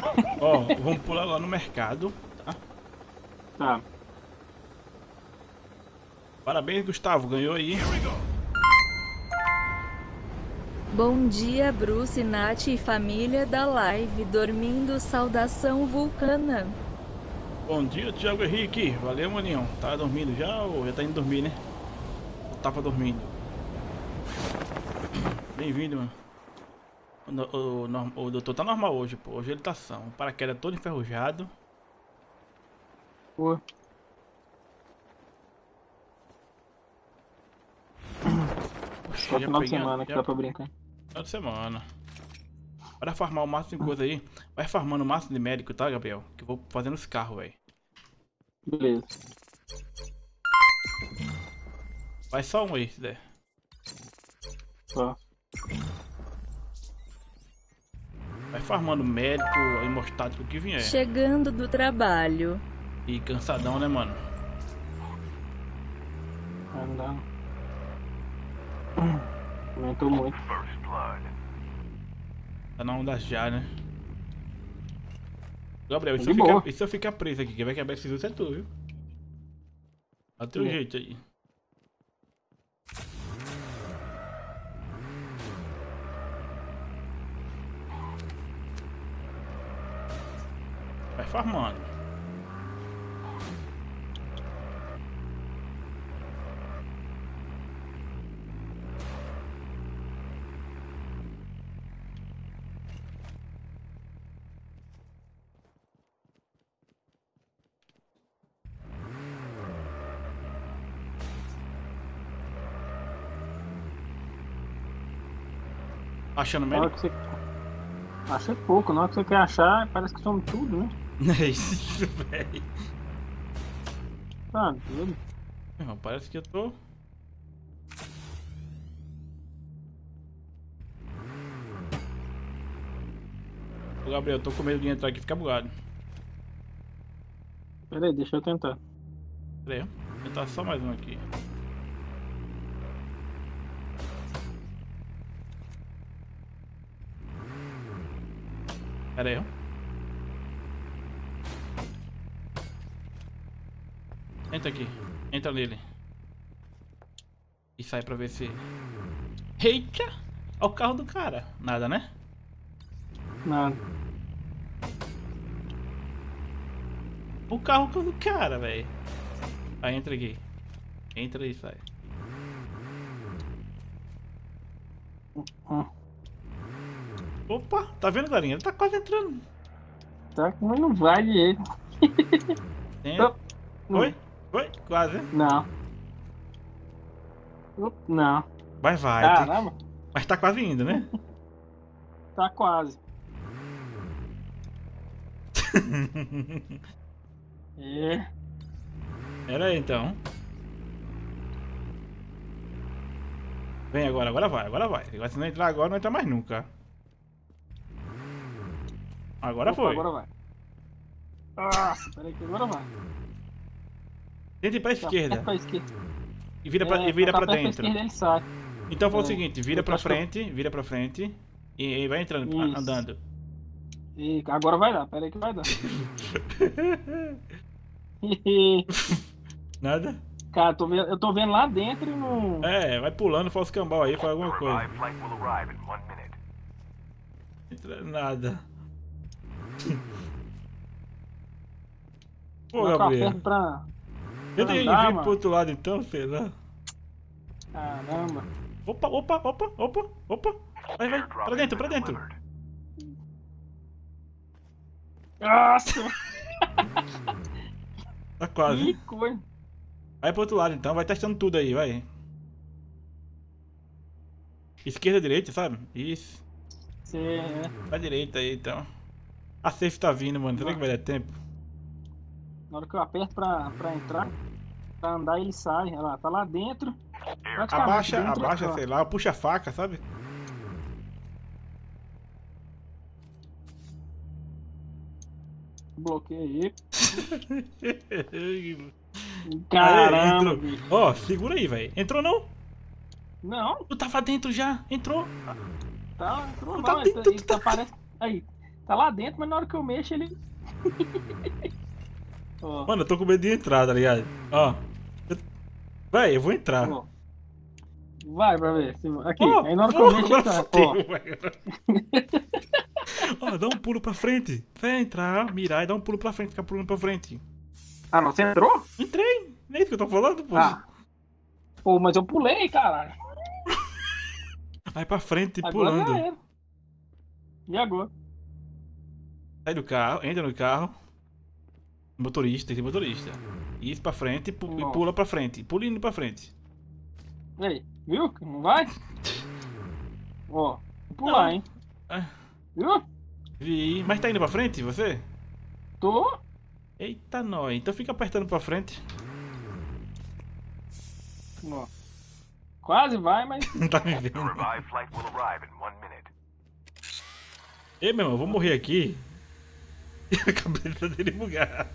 Ó, vamos pular lá no mercado, tá? Tá. Parabéns, Gustavo, ganhou aí. Bom dia, Bruce, Nath e família da live. Dormindo, saudação vulcana. Bom dia, Thiago Henrique. Valeu, maninho. Tá dormindo já ou já tá indo dormir, né? Ou tava dormindo? Bem-vindo, mano. O doutor tá normal hoje, pô. Hoje ele tá são. O paraquedas todo enferrujado. Pô. Só Já final de peguei semana que dá pra brincar. final de semana. Bora farmar o máximo de coisa aí. Vai farmando o máximo de médico, tá, Gabriel? Que eu vou fazendo os carros, velho. Beleza. Vai só um aí, se der. Ó. Vai farmando médico, hemostático, o que vier. Chegando do trabalho. E cansadão, né, mano? Vai andar. Aumentou muito. Tá na onda já, né? Gabriel, e De boa. se eu ficar preso aqui? Quem vai quebrar esses outros é tu, viu? Dá teu jeito aí. Vai farmando. Achando Na hora médico? que você... Achei pouco, na hora que você quer achar, parece que some tudo, né? É isso, velho. Tá doido. Irmão, parece que eu tô. Ô, Gabriel, eu tô com medo de entrar aqui e ficar bugado. Pera aí, deixa eu tentar. Pera aí, vou tentar só mais um aqui. Pera aí, ó. Entra aqui. Entra nele. E sai pra ver se... Eita! Olha o carro do cara. Nada, né? Nada. O carro do cara, velho. Aí entra aqui. Entra e sai. Hum. Opa! Tá vendo, galerinha? Ele tá quase entrando. Tá, mas não vai direito. Entra. Hum. Oi? Oi? Quase. Não. Não. Vai. Caramba, Mas tá quase indo, né? tá quase. É. Pera aí, então. Vem agora vai. Agora se não entrar agora, não entra mais nunca. Agora Opa, foi. agora vai. Nossa, peraí que agora vai. Tenta ir pra Tá esquerda. perto pra esquerda. E vira pra tá perto dentro. esquerda, ele sai. Então faz o É, seguinte, vira eu pra acho que eu- frente. E vai entrando, Isso. andando. E agora vai dar, peraí que vai dar. Nada? Cara, eu tô vendo lá dentro e não. É, vai pulando, faz os cambal aí, faz alguma coisa. Entra nada. Pô, Colocar Gabriel. ferro pra. Tenta ir andar, vir mano. pro outro lado então, sei lá. Caramba. Opa. Vai, pra dentro. Nossa, Tá que quase. coisa. Vai pro outro lado então, vai testando tudo aí, vai. Esquerda, direita, sabe? Isso. Você, Pra direita aí então. A safe tá vindo, mano. Será que vai dar tempo? na hora que eu aperto pra entrar, pra andar, ele sai. Olha lá, tá lá dentro. Praticamente dentro, Abaixa, ó. sei lá, puxa a faca, sabe? Bloqueei. Aê, Caramba, entrou. bicho. Ó, segura aí, velho. Entrou não? Não, Tu tava dentro já, entrou. tá, entrou Tá não. dentro, Ele tá parece. Aí. Tá lá dentro, mas na hora que eu mexo ele... Ó, Mano, eu tô com medo de entrar, tá ligado? Ó. Véi, eu vou entrar. ó. Vai pra ver. Aqui, Ó, aí na hora que eu mexo ele tá. Ó, fodeu, velho. Ó, dá um pulo pra frente. Vai entrar, mirar e dá um pulo pra frente, fica pulando pra frente. ah, não, você entrou? Entrei, não é isso que eu tô falando, pô. Ah. Pô, mas eu pulei, caralho. Vai pra frente Agora já pulando. era. E agora? Sai do carro, entra no carro. Motorista, tem motorista. Isso pra frente e Não. pula pra frente. Pula indo pra frente. E aí, viu? Não vai? Ó, vou pular, Não. hein? Ah, Viu? vi. Mas tá indo pra frente, você? Tô. Eita, nóis. Então fica apertando pra frente. Ó. Quase vai, mas. Não tá me The vendo. revived flight will arrive in 1 minute. Ei, meu irmão, eu vou morrer aqui. E a cabeça dele bugar.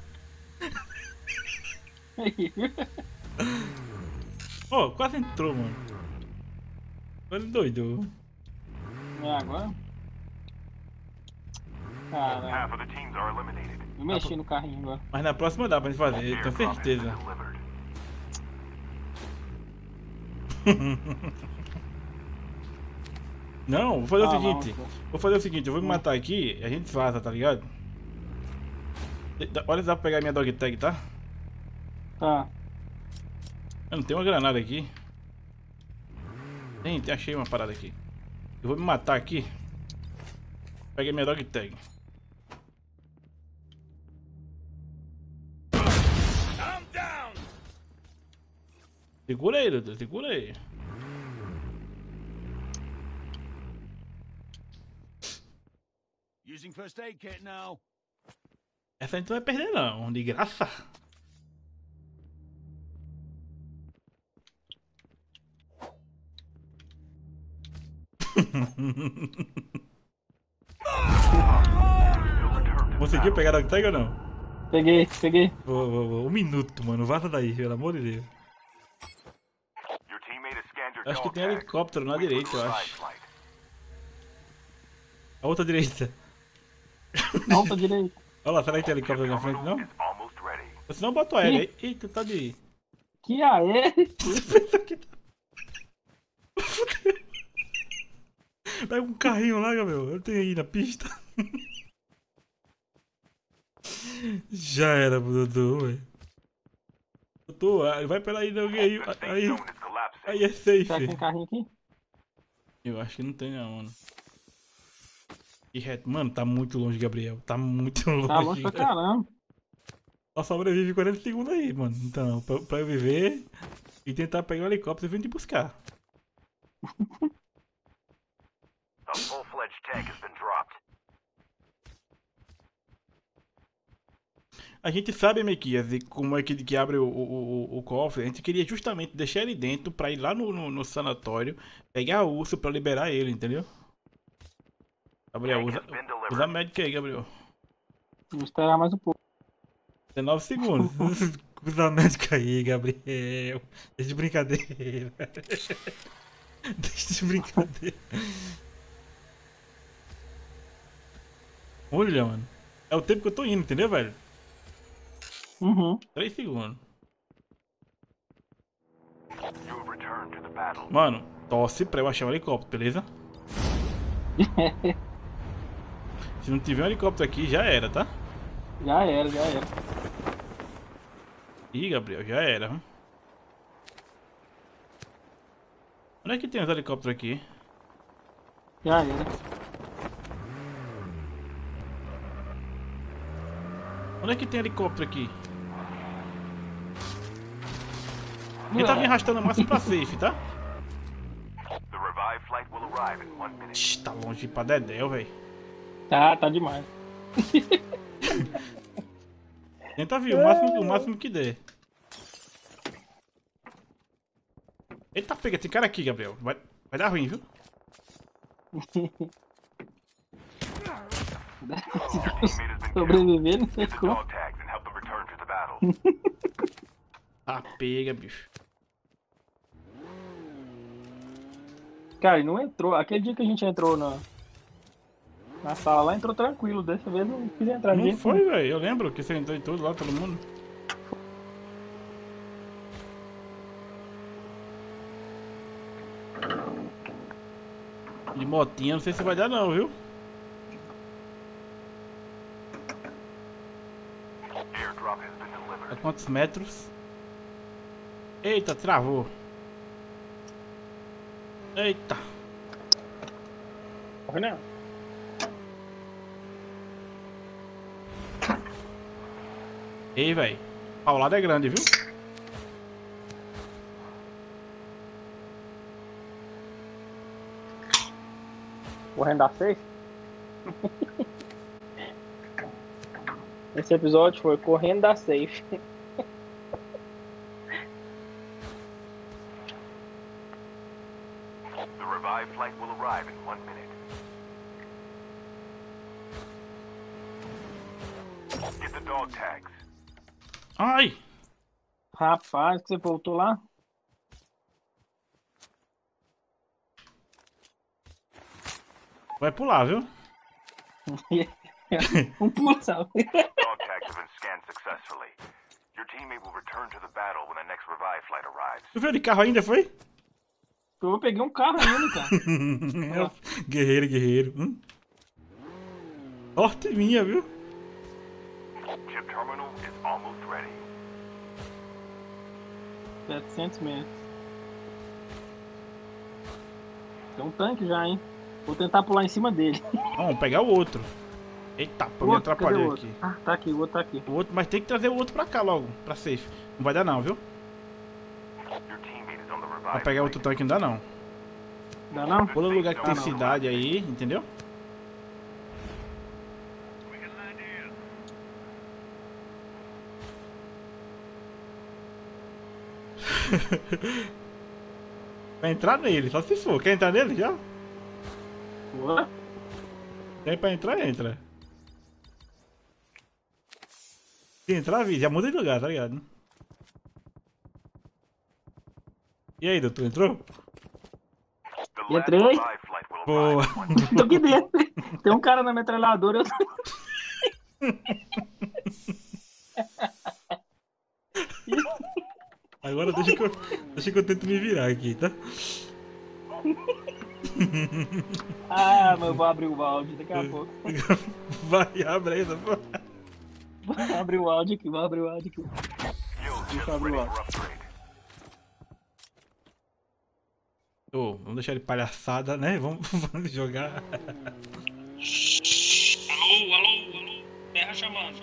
Ó, quase entrou, mano. Ele doido. É, agora. Caralho. Half of the teams are eliminated. Eu mexi no carrinho agora. Mas na próxima dá pra gente fazer, tenho Airdrop has been certeza. delivered. Não, vou fazer o Ah, seguinte. não, pô. Vou fazer o seguinte, eu vou me matar aqui e a gente vaza, tá ligado? Olha se dá pra pegar minha dog tag, tá? Tá. Eu não tenho uma granada aqui. Gente, achei uma parada aqui. Eu vou me matar aqui. Peguei minha dog tag. Segura aí, Dudu, segura aí. Using first aid kit now. Essa a gente não vai perder não, de graça. Conseguiu pegar a dog tag ou não? Peguei, peguei. Vou. Um minuto, mano. Vaza daí, pelo amor de Deus. Your teammate has scanned your Acho que dog tem tag. helicóptero na Wait for the direita, eu revived acho. flight. A outra direita. Não, tá direito. Olha lá, será que tem helicóptero na frente, Terminal não? is almost ready. Se não, bota o aéreo aí. Eita, tá de... Que aé? Pega um carrinho lá, Gabriel. Eu tenho aí na pista. Já era pro Dudu, velho. Dudu, vai pela aí, alguém The safe aí. zone is collapsing. Aí é Será que tem safe. carrinho aqui? Eu acho que não tem não, mano. E reto, mano, tá muito longe, Gabriel. Tá muito longe. Tá longe pra caramba. Só sobrevive 40 segundos aí, mano. Então, pra eu viver e tentar pegar o helicóptero e vir te buscar. A full-fledged tank has been dropped. A gente sabe, Mequias, e como é que abre o cofre. A gente queria justamente deixar ele dentro pra ir lá no sanatório, pegar o urso pra liberar ele, entendeu? Gabriel, Tank has been usa a delivered. médica aí, Gabriel. Vou esperar mais um pouco. 19 segundos. Usa a médica aí, Gabriel. Deixa de brincadeira. Deixa de brincadeira. Olha, mano. É o tempo que eu tô indo, entendeu, velho? Uhum. 3 segundos. You have returned to the battle. Mano, torce pra eu achar um helicóptero, beleza? Se não tiver um helicóptero aqui, já era, tá? Já era, já era. Ih, Gabriel, já era. Viu? Onde é que tem os helicópteros aqui? Já era. Onde é que tem helicóptero aqui? Ele tá me arrastando o máximo pra safe, tá? The revived flight will arrive in 1 minute. Ixi, tá longe pra dedéu, velho. Tá demais. Tenta vir o máximo que der. Eita, pega, tem cara aqui, Gabriel. Vai dar ruim, viu? Teammate has been killed. Sobreviver, não sei The como. dog tags and help them return to the battle. Ah, pega, bicho. Cara, e não entrou. Aquele dia que a gente entrou Na sala lá entrou tranquilo, dessa vez não quis entrar Não ninguém. foi, velho. Eu lembro que você entrou em tudo lá, todo mundo. De motinha, não sei se vai dar não, viu? Airdrop has been delivered. A quantos metros? Eita, travou. Eita. Corre não. Ei, velho. Paulada é grande, viu? Correndo da safe? Esse episódio foi correndo da safe. The revived flight will arrive in 1 minute. Get the dog tags. Ai. Rapaz, que você voltou lá? Vai pular, viu? Um pulo, sabe? Dog tags have been scanned successfully. Your teammate will return to the battle when the next revive flight arrives. Tu veio de carro ainda, foi? Eu peguei um carro ainda, cara. Guerreiro, guerreiro. Sorte minha, viu? Chip terminal is almost ready. 700 metros. Tem um tanque já, hein? Vou tentar pular em cima dele. Vamos pegar o outro. Eita, pô, me Outro, cadê o atrapalhei outro? aqui. Ah, tá aqui, o outro tá aqui. O outro, mas tem que trazer o outro pra cá logo, pra safe. Não vai dar não, viu? Your teammate is on the Pra revive pegar flight. outro tanque não dá não. Dá não? Pula lugar que tem não. cidade aí, entendeu? Vai entrar nele, só se for. Quer entrar nele já? Boa. Tem pra entrar, entra. Se entrar, avisa. Já muda de lugar, tá ligado? E aí, doutor, entrou? The last Entrei. revive flight will Boa. arrive in 1 minute. Tô aqui dentro. Tem um cara na metralhadora. Eu... Agora deixa que eu tento me virar aqui, tá? Ah, mas eu vou abrir o áudio daqui a pouco. Vai, abre aí essa porra. Vou abrir o áudio aqui, vou abrir o áudio aqui. Skill Deixa eu chips abrir ready o for áudio. upgrade. Ô, vamos deixar ele palhaçada, né? Vamos jogar. Alô, alô, alô. Terra chamando.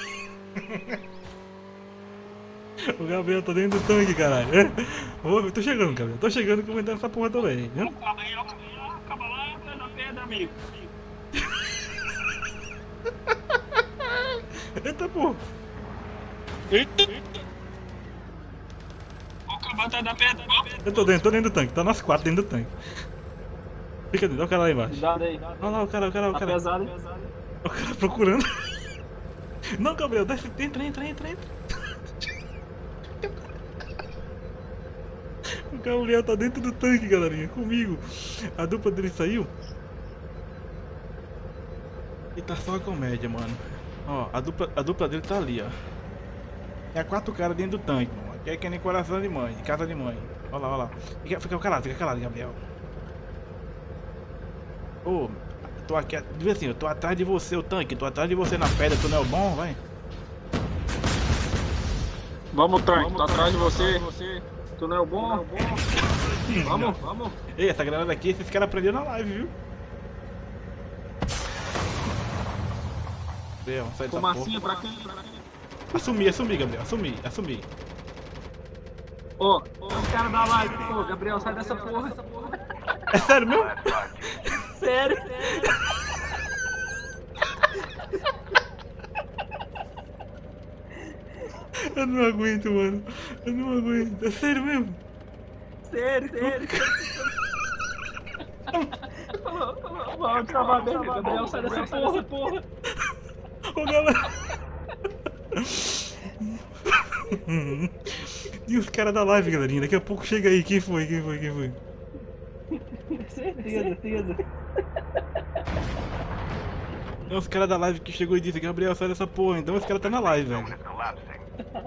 O Gabriel tá dentro do tanque, caralho. Ô, tô chegando, Gabriel. Tô chegando comentando essa porra também, viu? Acaba lá, tá na pedra, amigo. Eita, porra. Vou acabar atrás da pedra. Eu tô dentro do tanque. Tá nós quatro dentro do tanque. Fica dentro, olha o cara lá embaixo. Cuidado aí. Olha lá o cara. Tá pesado, hein? O cara procurando. Não, Gabriel, desce, entra. O Gabriel tá dentro do tanque, galerinha, comigo. A dupla dele saiu. E tá só a comédia, mano. Ó, a dupla dele tá ali, ó. É 4 caras dentro do tanque, mano. Aqui é que nem coração de mãe, de casa de mãe. Olha lá. Fica calado, Gabriel. Ô, tô aqui, diz assim, eu tô atrás de você, o tanque. Tô atrás de você na pedra, tu não é o bom, vai. Vamos, tanque. Tô atrás de você. Tu não é o bom? Vamos. Ei, essa granada aqui, esses caras aprenderam na live, viu? Gabriel, sai dessa Fumacinha porra. pra quem? Assumi, Gabriel, assumi. Ô, os caras da live. Pô, Gabriel, sai dessa porra. É sério mesmo? Last 5 seconds. Sério? Eu não aguento, mano. Eu não aguento. É sério mesmo? Sério. Vamos travar bem, Gabriel, sai dessa porra. Ô, galera. E os caras da live, galerinha. Daqui a pouco chega aí. Quem foi? Certeza. É os caras da live que chegou e disse, Gabriel, sai dessa porra, então os caras tá na live, Zone velho. is collapsing.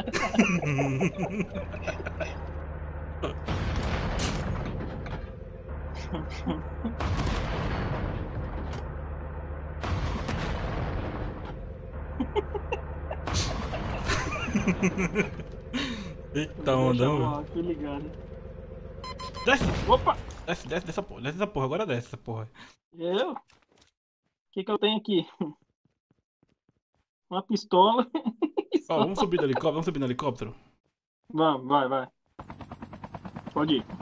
Eita onda, mano. Ó, tô ligado. Desce! Opa! Desce dessa porra, agora desce essa porra. Eu? O que eu tenho aqui? Uma pistola. Ó, vamos subir no helicóptero. Vamos, vai. Pode ir.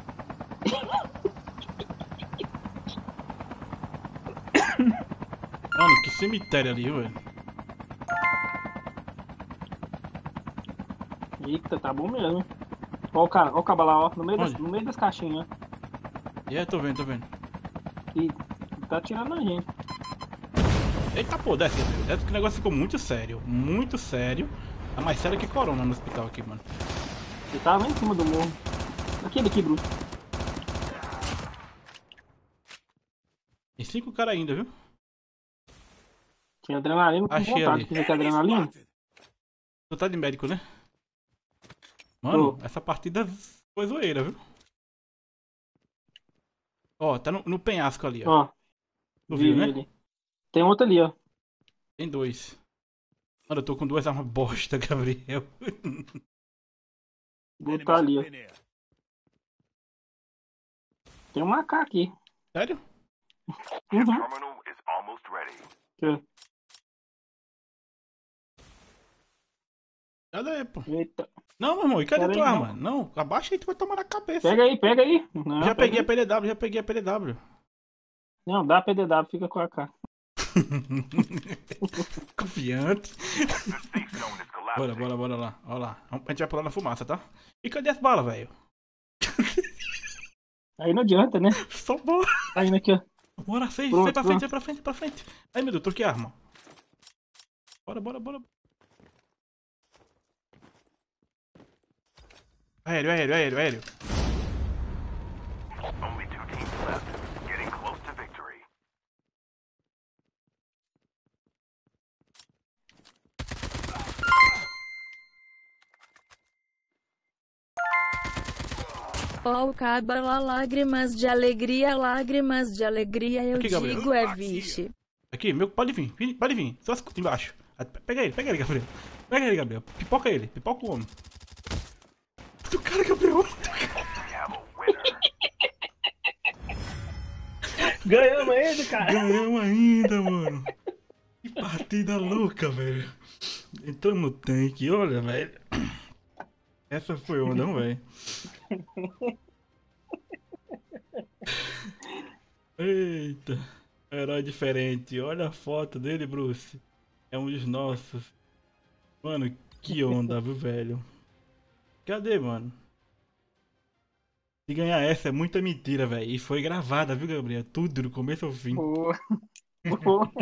Mano, que cemitério ali, velho. Eita, tá bom mesmo. Ó o cabo lá, ó. No meio Onde? das caixinhas, ó. É, tô vendo. E tá atirando na gente. Eita, pô, desce, Gabriel. Desce que o negócio ficou muito sério. Muito sério. Tá mais sério que corona no hospital aqui, mano. Ele tá lá em cima do morro. Daqui, Bruce. Tem 5 caras ainda, viu? Tinha adrenalina com Achei vontade. ali. Quiser que adrenalina? Tu tá de médico, né? Mano, Tô. essa partida foi zoeira, viu? Ó, tá no penhasco ali, ó. Ó. Tu viu, né? ele. Tem outro ali, ó. Tem 2. Mano, eu tô com 2 armas bosta, Gabriel. Vou botar ali, ó. Tem um AK aqui. Sério? Chip Uhum. terminal is almost ready. Aqui, Cadê aí, pô? ó. Eita. Não, meu irmão, e cadê Pera tua aí, arma? Não, abaixa aí, tu vai tomar na cabeça. Pega aí. Não, Já pega peguei aí. já peguei a PDW. Não, dá PDW, fica com a AK. Confiante. The safe zone is collapsing. Bora lá. Ó lá. A gente vai pular na fumaça, tá? E cadê as balas, velho? Aí não adianta, né? Só bora. Tá indo aqui, ó. Bora, sai Pronto, pra frente. Ai, meu Deus, troquei a arma. Bora. Aéreo. Only 2 teams left. Getting close to victory. Ó, o caba lá, lágrimas de alegria, eu Aqui, Gabriel. digo é vixe. Aqui, meu, pode vir. Só embaixo. Pega ele, Gabriel. Pega ele, Gabriel. Pipoca o homem. Do cara, Gabriel. We have a winner. Ganhamos ele, cara. Ganhamos ainda, mano. Que partida louca, velho. Entramos no tanque, olha, velho. Essa foi onda, não, velho. Eita. Herói diferente. Olha a foto dele, Bruce. É um dos nossos. Mano, que onda, viu, velho? Cadê, mano? Se ganhar essa é muita mentira, velho. E foi gravada, viu, Gabriel? Tudo do começo ao fim. Boa. Boa.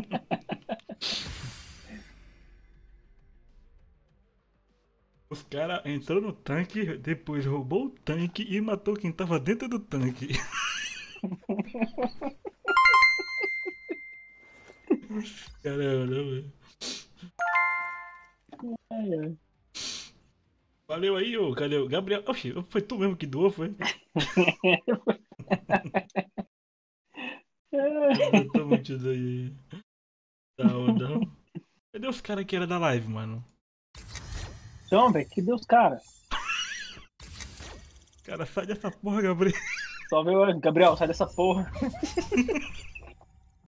Os caras entrou no tanque, depois roubou o tanque e matou quem tava dentro do tanque. Caramba, velho. Ai, ai. Valeu aí, ô. Cadê o Gabriel? Oxi, foi tu mesmo que doou, foi? Botou muito isso aí. Tá, não. Cadê os caras que era da live, mano? Então, velho, que Deus, cara. Cara, sai dessa porra, Gabriel. Só veio, Gabriel, sai dessa porra.